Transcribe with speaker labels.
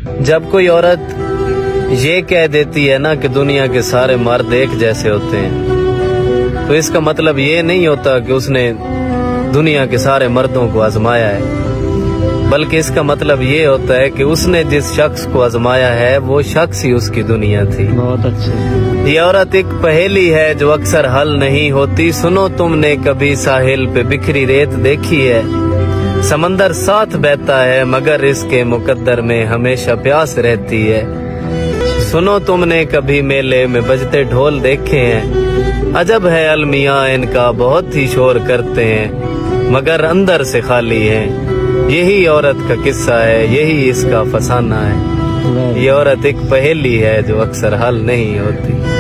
Speaker 1: जब कोई औरत ये कह देती है ना कि दुनिया के सारे मर्द एक जैसे होते हैं, तो इसका मतलब ये नहीं होता कि उसने दुनिया के सारे मर्दों को आजमाया है, बल्कि इसका मतलब ये होता है कि उसने जिस शख्स को आजमाया है वो शख्स ही उसकी दुनिया थी।
Speaker 2: बहुत अच्छे।
Speaker 1: ये औरत एक पहेली है जो अक्सर हल नहीं होती। सुनो तुमने कभी साहिल पे बिखरी रेत देखी है, समंदर साथ बहता है मगर इसके मुकद्दर में हमेशा प्यास रहती है। सुनो तुमने कभी मेले में बजते ढोल देखे हैं, अजब है अलमिया इनका बहुत ही शोर करते हैं मगर अंदर से खाली है। यही औरत का किस्सा है, यही इसका फसाना है। ये औरत एक पहेली है जो अक्सर हल नहीं होती।